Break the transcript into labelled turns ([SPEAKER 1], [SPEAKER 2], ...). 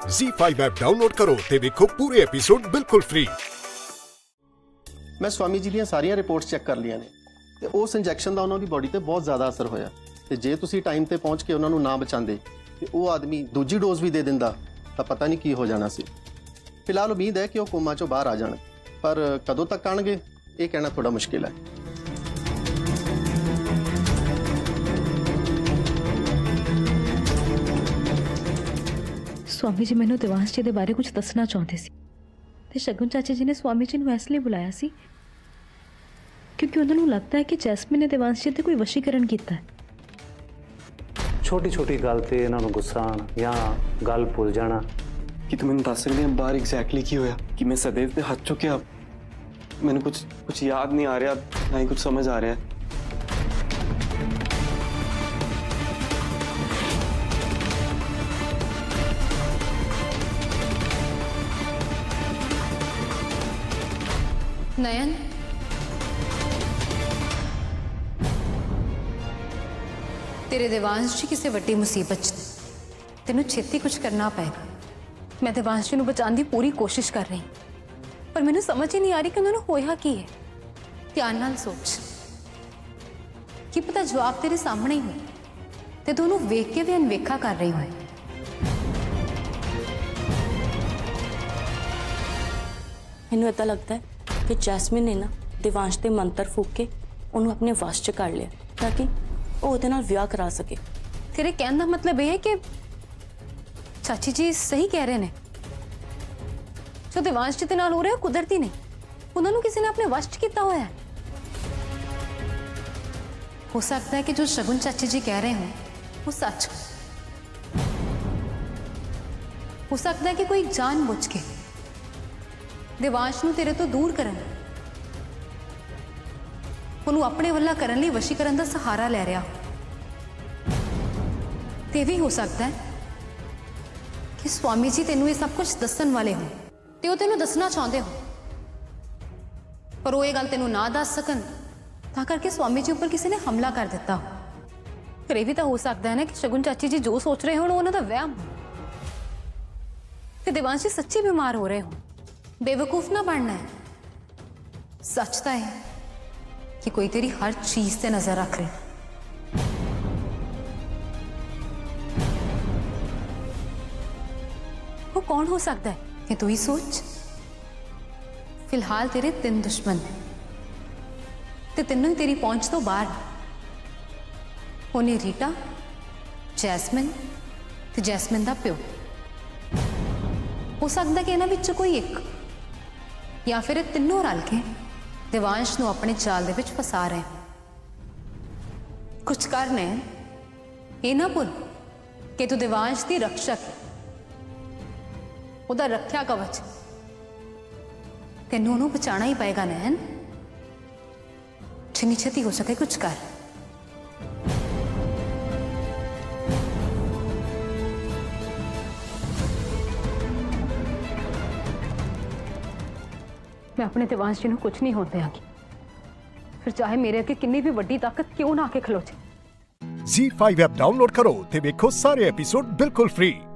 [SPEAKER 1] ZEE5 app download करो ते देखो पूरे एपिसोड बिल्कुल फ्री।
[SPEAKER 2] मैं स्वामी जी ਦੀਆਂ ਸਾਰੀਆਂ ਰਿਪੋਰਟਸ ਚੈੱਕ ਕਰ ਲਈਆਂ ਨੇ ਤੇ ਉਸ ਇੰਜੈਕਸ਼ਨ ਦਾ ਉਹਨਾਂ ਦੀ ਬਾਡੀ ਤੇ ਬਹੁਤ ਜ਼ਿਆਦਾ ਅਸਰ ਹੋਇਆ ਤੇ ਜੇ ਤੁਸੀਂ ਟਾਈਮ ਤੇ ਪਹੁੰਚ ਕੇ ਉਹਨਾਂ ਨੂੰ ਨਾ ਬਚਾਉਂਦੇ ਤੇ ਉਹ ਆਦਮੀ ਦੂਜੀ ਡੋਜ਼ ਵੀ ਦੇ ਦਿੰਦਾ ਤਾਂ ਪਤਾ ਨਹੀਂ ਕੀ ਹੋ ਜਾਣਾ ਸੀ। ਫਿਲਹਾਲ ਉਮੀਦ ਹੈ ਕਿ ਉਹ ਕੋਮਾ ਚੋਂ ਬਾਹਰ ਆ ਜਾਣ, ਪਰ ਕਦੋਂ ਤੱਕ ਆਣਗੇ ਇਹ ਕਹਿਣਾ ਥੋੜਾ ਮੁਸ਼ਕਿਲ ਹੈ।
[SPEAKER 3] स्वामी जी मैंने देवांश जी के बारे कुछ दसना चाहते सी ते शगुन चाचा जी ने स्वामी जी को इसलिए बुलाया सी क्योंकि उन्होंने लगता है कि जैस्मिन ने देवांश जी ते कोई वशीकरण किया है।
[SPEAKER 4] छोटी छोटी गल ते इन्हां नूं गुस्सा आना या गल भुल जाना।
[SPEAKER 5] कि तुम दस सकते हैं बाहर एग्जैक्टली की होया कि मैं सदैव ते हथ चुकिया? मैंने कुछ याद नहीं आ रहा, ना ही कुछ समझ आ रहा है।
[SPEAKER 6] नयन, तेरे देवांश जी किसी वड्डी मुसीबत च तेनू छेती कुछ करना पेगा। मैं देवांश जी नू बचाने की पूरी कोशिश कर रही, पर मैनू समझ ही नहीं आ रही कि उन्होंने होया की है। ध्यान नाल सोच, कि पता जवाब तेरे सामने ही हो ते तू उन्होंने वेख के भी अनवेखा कर रही हो।
[SPEAKER 7] मैनू ऐसा लगता है कि जैस्मिन ने ना देवांश के मंत्र फूक के उन्होंने अपने वश च कर लिया ताकि वो उहदे नाल विआह करा सके।
[SPEAKER 6] तेरे कहने का मतलब यह है कि चाची जी सही कह रहे हैं, जो देवांश जी नाल हो रहा है कुदरती नहीं, उन्होंने किसी ने अपने वश च किया हुआ है। हो सकता है कि जो शगुन चाची जी कह रहे हैं वो सच हो सकता है कि कोई जानबूझ के देवांश नू तेरे तो दूर करन, उन्होंने अपने वल्ला करन लई वशीकरण का सहारा ले रहा। ते भी हो सकता है कि स्वामी जी तेनू ये सब कुछ दसन वाले हो ते वो तेनू दसना चाहते हो, पर वो ये गल तेनू ना दस सकन तां करके स्वामी जी ऊपर किसी ने हमला कर दिता हो। फिर ये भी तो हो सकता है ना कि शगुन चाची जी जो सोच रहे हो उन्होंने तो वहम हो ते देवांश जी सच्ची बीमार हो रहे हो। बेवकूफ ना बनना है, सच तो है कि कोई तेरी हर चीज से नजर रख रहे। वो कौन हो सकता है कि तू ही सोच। फिलहाल तेरे 3 दुश्मन ते तीनों ही तेरी पहुंच तो बाहर। उन्हें रीटा, जैस्मिन ते जैस्मिन दा प्यो। हो सकता कि इन्हां विच कोई एक या फिर तीनों रल के देवांश नू अपने जाल दे विच फसा रहे। कुछ करने ये ना भुल कि तू देवांश की रक्षक है, उहदा रक्षा कवच। तेनू उन्होंने बचाना ही पेगा नैन, जिन्नी छेती हो सके कुछ कर। मैं अपने देवांश जी को कुछ नहीं होने देंगी, फिर चाहे मेरे अगे कितनी भी बड़ी ताकत क्यों ना आके खलो जाए।
[SPEAKER 1] ZEE5 ऐप डाउनलोड करो ते देखो सारे एपिसोड बिल्कुल फ्री।